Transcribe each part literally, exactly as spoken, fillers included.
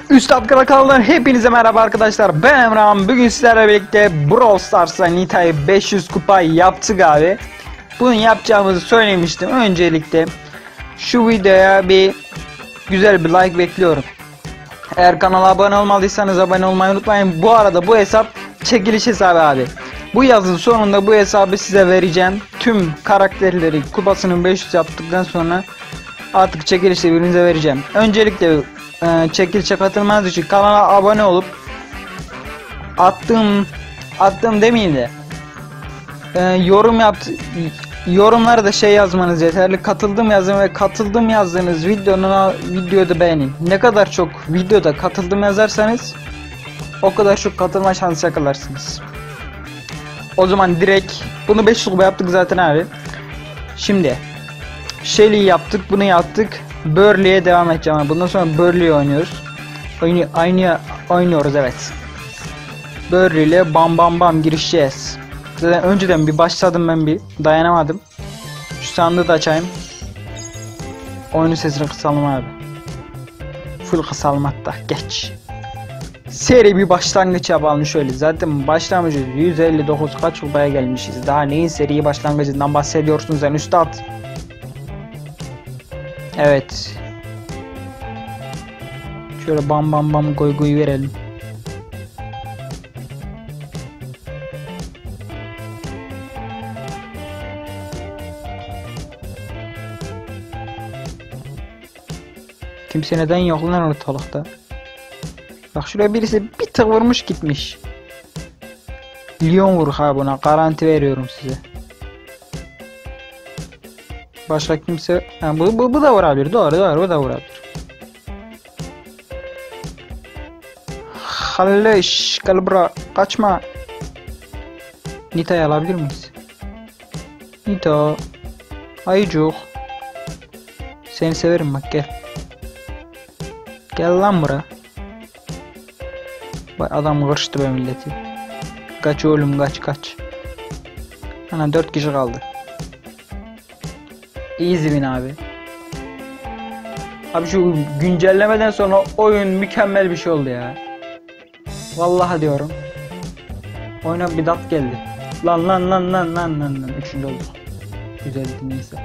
Üstad Kral kanalından hepinize merhaba arkadaşlar. Ben Emrah'ım. Bugün sizlerle birlikte Brawl Stars'la Nita'yı beş yüz kupa yaptık abi. Bunu yapacağımızı söylemiştim. Öncelikle şu videoya bir güzel bir like bekliyorum. Eğer kanala abone olmadıysanız abone olmayı unutmayın. Bu arada bu hesap çekiliş hesabı abi. Bu yazın sonunda bu hesabı size vereceğim. Tüm karakterleri kupasının beş yüz yaptıktan sonra artık çekilişte birinize vereceğim. Öncelikle e, çekilişe katılmanız için kanala abone olup attığım attığım demeyeyim de e, yorum yaptı yorumlara da şey yazmanız yeterli. Katıldım yazın ve katıldım yazdığınız videonun videoda beğenin. Ne kadar çok videoda katıldım yazarsanız o kadar çok katılma şansı yakalarsınız. O zaman direkt bunu beş yüz kupa yaptık zaten abi. Şimdi Shelly'yi yaptık, bunu yaptık. Burley'e devam edeceğim. Bundan sonra Burley'i oynuyoruz. Oyunu, aynı oynuyoruz evet. Burley ile bam bam bam girişeceğiz. Zaten önceden bir başladım, ben bir dayanamadım. Şu sandığı da açayım. Oyunun sesini kısalım abi. Full kısalım hatta, geç. Seri bir başlangıç yapalım şöyle. Zaten başlamışız yüz elli dokuz, kaç kupaya gelmişiz. Daha neyin seri başlangıcından bahsediyorsunuz sen üstad? Evet. Şöyle bam bam bam goy goy verelim. Kimse neden yok lan ortalıkta? Bak şuraya birisi bir tık vurmuş gitmiş. Lyon vur ha, buna garanti veriyorum size. Başka kimse... Ha, bu, bu, bu da vurabilir. Doğru doğru, bu da vurabilir. Halleş kalbra, kaçma. Nita'yı alabilir miyiz? Nita, ayıcık. Seni severim bak, gel. Gel lan bura. Bak adam kırıştı be milleti. Kaç oğlum, kaç kaç. Ana dört kişi kaldı. Easy win abi. Abi şu güncellemeden sonra oyun mükemmel bir şey oldu ya. Vallahi diyorum. Oyuna bir dat geldi. Lan lan lan lan lan lan lan. Üçüncü olduk. Güzeldi neyse.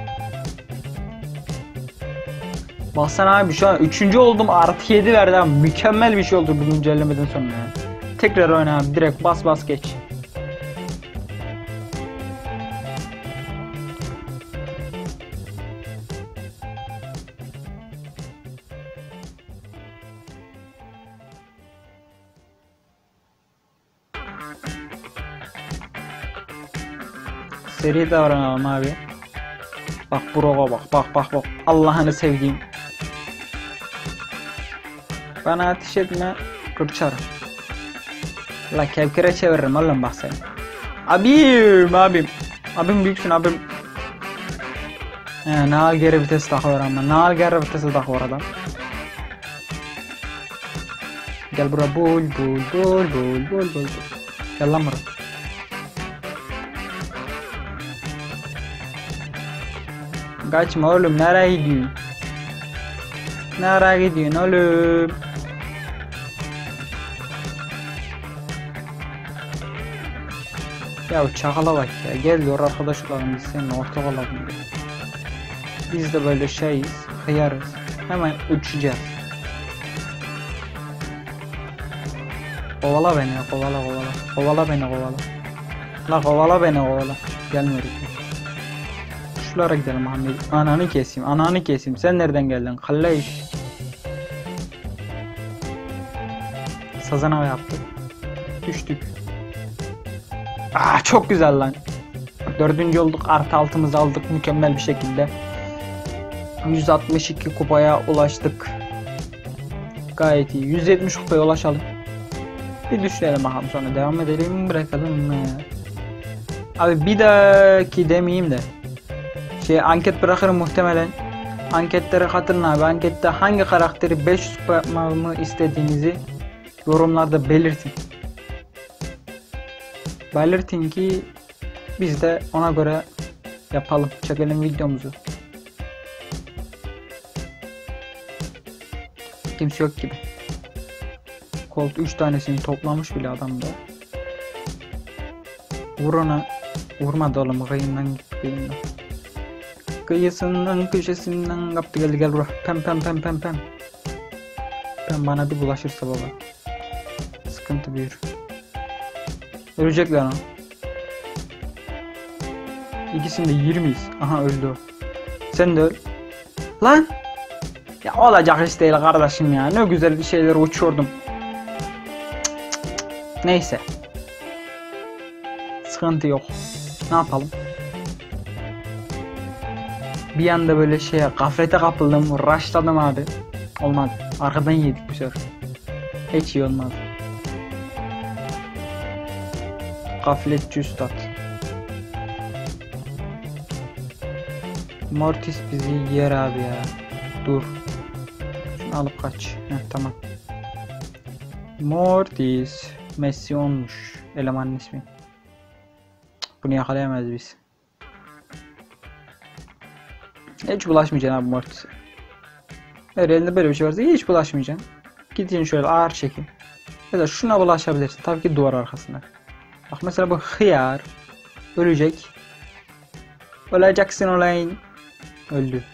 Baksana abi, şu an üçüncü oldum, artı yedi verdi abi. Mükemmel bir şey oldu bu güncellemeden sonra ya. Tekrar oyna abi, direkt bas bas geç. Seri davranalım abi. Bak Brock'a bak, bak bak bak. Allah'ını sevdiğim. Bana ateş etme, kırçarım. La kevkire çeviririm oğlum bak sen. Abim abim. Abim büyüksün abim. He, ne al geri vites takıyor ama. Ne al geri vitesi takıyor adam. Gel buraya, bul bul bul bul bul bul. Gel lan buraya. Kaçma oğlum, nereye gidiyorsun? Nereye gidiyorsun oğlum? Ya çakala bak ya, gel yor arkadaşlarım, biz seninle ortak olalım. Biz de böyle şeyiz, hıyarız. Hemen uçacağız. Kovala beni, kovala kovala. Kovala beni, kovala. La kovala beni, kovala. Gelmiyoruz. Şulara gidelim Muhammed. Ananı keseyim, ananı keseyim. Sen nereden geldin? Kalleş. Sazana yaptık. Düştük. Aa, çok güzel lan. Dördüncü olduk, artı altımızı aldık mükemmel bir şekilde. yüz altmış iki kupaya ulaştık. Gayet iyi. yüz yetmiş kupaya ulaşalım. Bir düşelim bakalım, sonra devam edelim, bırakalım mı? Abi bir dahaki demeyeyim de şey, anket bırakırım muhtemelen. Anketlere katılın abi. Ankette hangi karakteri beş yüz kupa yapmamı istediğinizi yorumlarda belirtin. Belirtin ki biz de ona göre yapalım, çekelim videomuzu. Kimse yok gibi. Colt üç tanesini toplamış bile adamda. Vur ona. Vurmadı oğlum, kıyından gitti, kıyından. Kıyısından köşesinden kaptı, geldi, gel buraya. Pem pem pem pem pem. Pem bana bir bulaşırsa baba, sıkıntı büyür. Ölecekler lan. İkisini de yirmiyiz. Aha, öldü o. Sen de öl. Lan. Ya olacak iş değil kardeşim ya. Ne güzel bir şeyler uçurdum. Cık cık cık. Neyse. Sıkıntı yok. Ne yapalım? Bir anda böyle şeye, gaflete kapıldım. Rushladım abi. Olmadı. Arkadan yedik bu sefer. Hiç iyi olmadı. Gafletçi üstad. Mortis bizi yer abi ya. Dur. Şunu alıp kaç. Heh, tamam. Mortis. Messi olmuş elemanın ismi. Bunu yakalayamayız biz. Hiç bulaşmayacaksın abi Mortis'e. Eğer elinde böyle bir şey varsa hiç bulaşmayacaksın. Gidin şöyle ağır çekin. Ya da şuna bulaşabilirsin. Tabii ki duvar arkasında. Bak mesela bu hıyar. Ölecek. Öleceksin olayın. Öldü.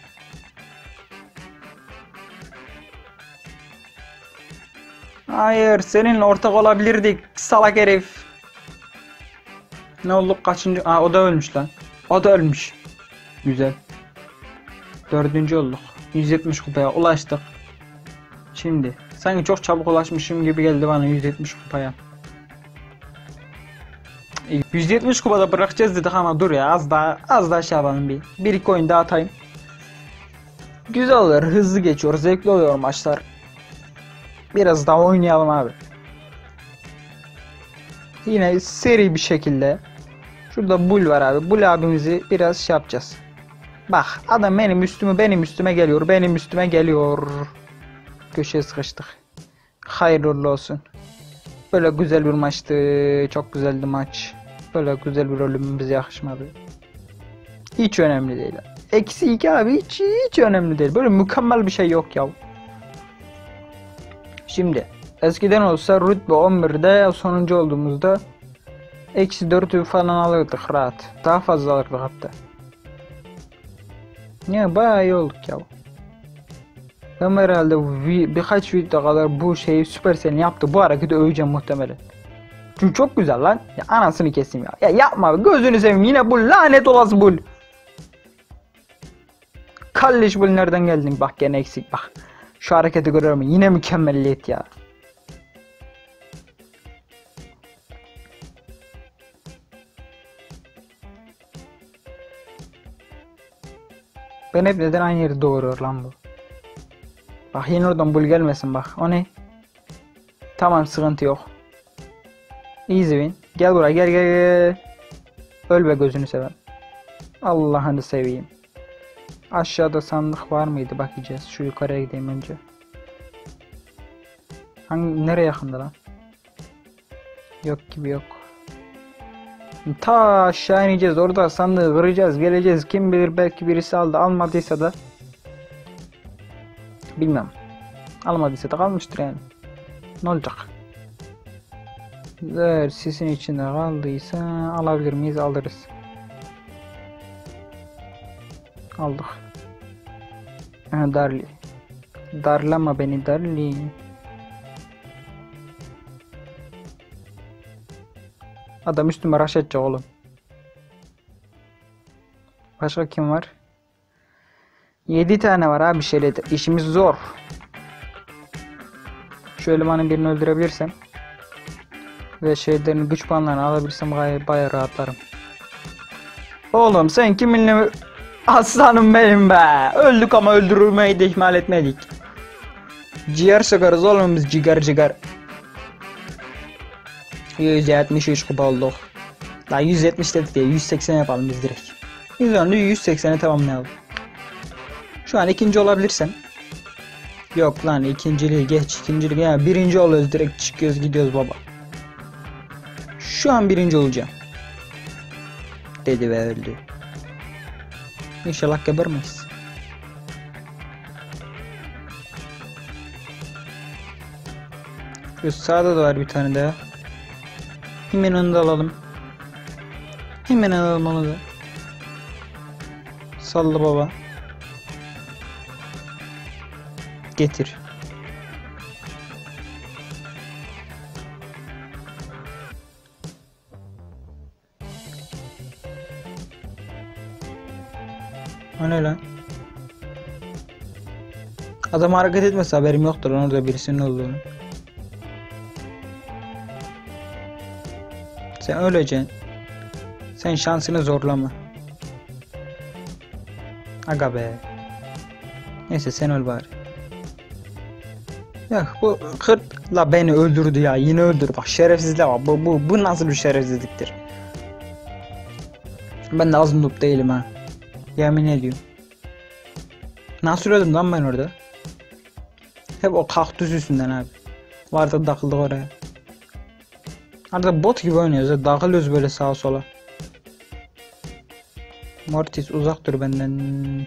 Hayır, seninle ortak olabilirdik salak herif. Ne oldu, kaçıncı? Aa, o da ölmüş lan. O da ölmüş. Güzel. Dördüncü olduk. yüz yetmiş kupaya ulaştık. Şimdi sanki çok çabuk ulaşmışım gibi geldi bana yüz yetmiş kupaya. yüz yetmiş kupada bırakacağız dedik ama dur ya, az daha az daha şey yapalım bir. Bir iki oyun daha atayım. Güzel oluyor, hızlı geçiyor, zevkli oluyor maçlar. Biraz daha oynayalım abi. Yine seri bir şekilde. Şurada Bull var abi. Bull abimizi biraz şey yapacağız. Bak adam benim üstüme benim üstüme geliyor. Benim üstüme geliyor. Köşeye sıkıştık. Hayırlı olsun. Böyle güzel bir maçtı. Çok güzeldi maç. Böyle güzel bir ölüm bize yakışmadı. Hiç önemli değil. Eksi iki abi, hiç, hiç önemli değil. Böyle mükemmel bir şey yok ya. Şimdi eskiden olsa rütbe on birde sonuncu olduğumuzda eksi dörtü falan alırdık rahat. Daha fazla alırdık hatta. Ya bayağı iyi olduk ya. Ben herhalde bir, birkaç video kadar bu şeyi Supercell'in yaptı. Bu hareketi öveceğim muhtemelen. Çünkü çok güzel lan. Ya anasını keseyim ya. Ya yapma abi, gözünü seveyim, yine bu lanet olası bul. Kalleş bul, nereden geldin? Bak gene eksik bak. Şu hareketi görüyorum, yine mükemmelliyet ya. Ben hep neden aynı yeri doğuruyor lan bu? Bak yine oradan bul gelmesin bak. O ne? Tamam, sıkıntı yok. Easy win. Gel buraya, gel gel gel. Öl be gözünü seven. Allah'ını seveyim. Aşağıda sandık var mıydı, bakacağız. Şu yukarıya gideyim önce. Hangi, nereye yakında lan? Yok gibi yok. Ta aşağı ineceğiz, orada sandığı kıracağız, geleceğiz. Kim bilir, belki birisi aldı, almadıysa da bilmem. Almadıysa da kalmıştır yani. Ne olacak? Eğer sisin içinde kaldıysa alabilir miyiz? Alırız. Aldık. Ha, Darli. Darlama beni Darli. Adam üstüme rush edecek oğlum. Başka kim var? yedi tane var abi şeyde. İşimiz zor. Şu elemanın birini öldürebilirsem ve şeylerin güç puanlarını alabilirsem gayet bayağı rahatlarım. Oğlum sen kiminle... Aslanım benim be. Öldük ama öldürülmeyi de ihmal etmedik. Ciğer sıkarız oğlum biz, ciğer ciğer. yüz yetmiş üç kupa olduk. La yüz yetmiş dedik diye yüz seksen yapalım biz direkt. Biz onu yüz seksene tamamlayalım. Şu an ikinci olabilirsem. Yok lan, ikinciliği geç, ikincilik ya, birinci oluyoruz, direkt çıkıyoruz gidiyoruz baba. Şu an birinci olacağım. Dedi ve öldü. İnşallah gebermeyiz. Şu sağda da var bir tane daha. Hemen onu da alalım. Hemen alalım onu da. Salla baba. Getir. O ne lan? Adam hareket etmese haberim yoktur lan orada birisinin olduğunu. Sen öleceksin. Sen şansını zorlama. Aga be. Neyse sen öl bari. Ya bu kırt la beni öldürdü ya, yine öldürdü. Bak şerefsizliğe bak, bu, bu, bu nasıl bir şerefsizliktir. Ben de az noob değilim ha. Yemin ediyorum. Nasıl öldüm lan ben orada? Hep o kaktüs yüzünden abi. Vardı takıldık oraya. Arada bot gibi oynuyoruz ya, dağılıyoruz böyle sağa sola. Mortis uzak dur benden.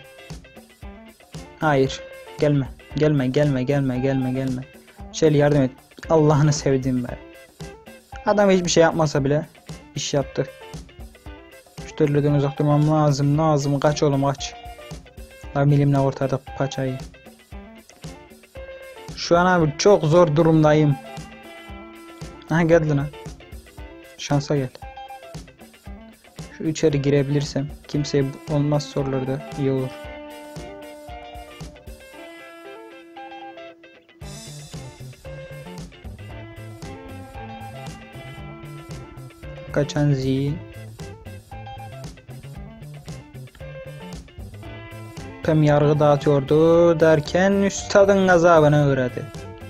Hayır. Gelme. Gelme gelme gelme gelme gelme. Şöyle yardım et. Allah'ını sevdiğim be. Adam hiçbir şey yapmasa bile iş yaptı. Şu türlüden uzak durmam lazım lazım. Kaç oğlum kaç. La milimle ortada paçayı. Şu an abi çok zor durumdayım. Aha geldi lan. Şansa gel. Şu içeri girebilirsem. Kimseye olmaz sorularda iyi olur. Kaçan zi. Pem yargı dağıtıyordu derken üstadın gazabına uğradı.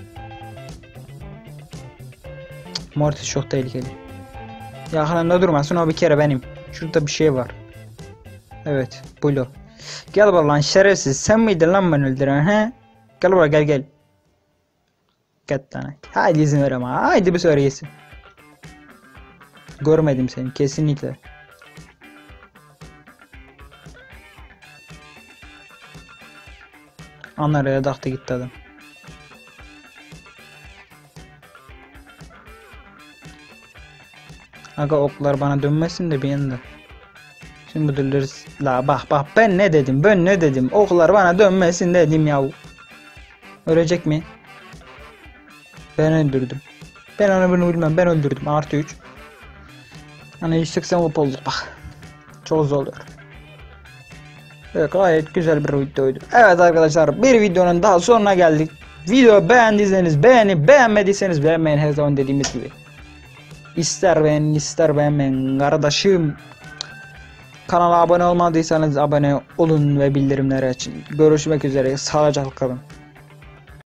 Mortis çok tehlikeli. Yakınında durmasın, o bir kere benim. Şurada bir şey var. Evet, Blue. Gel bak lan şerefsiz, sen miydin lan beni öldüren he? Gel buraya gel gel. Git lan. Haydi izin ver ama, haydi bir söyleyesin. Görmedim seni kesinlikle. Anlaraya daktı gitti adam. Aga oklar bana dönmesin de bir yanda. Şimdi budurlarız. La bak bak ben ne dedim, ben ne dedim, oklar bana dönmesin dedim yahu. Ölecek mi? Ben öldürdüm. Ben onu bunu bilmem, ben öldürdüm. Artı üç. Hani yüz seksen vup olduk bak. Çok zor oluyor. Evet, gayet güzel bir videoydu. Evet arkadaşlar, bir videonun daha sonuna geldik. Video beğendiyseniz beğeni, beğenmediyseniz beğenmeyin, her zaman dediğimiz gibi. İster beğenin ister beğenmeyin kardeşim. Kanala abone olmadıysanız abone olun ve bildirimleri açın. Görüşmek üzere, sağlıcakla kalın.